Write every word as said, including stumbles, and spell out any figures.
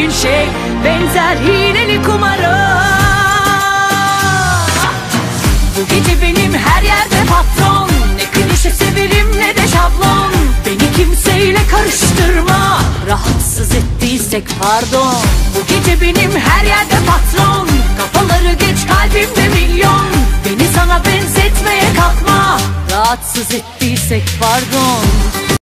dediğin şey benzer hileli kumara. Bu gece benim her yerde patron, ne klişe severim ne de şablon. Beni kimseyle karıştırma, rahatsız ettiysek pardon. Bu gece benim her yerde patron, kafaları geç kalbimde milyon. Beni sana benzetmeye kalkma, rahatsız ettiysek pardon.